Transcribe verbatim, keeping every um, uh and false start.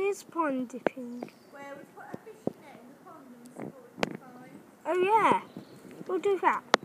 is pond dipping? Where we put a fishing net in the pond and sport it fine. Oh yeah, we'll do that.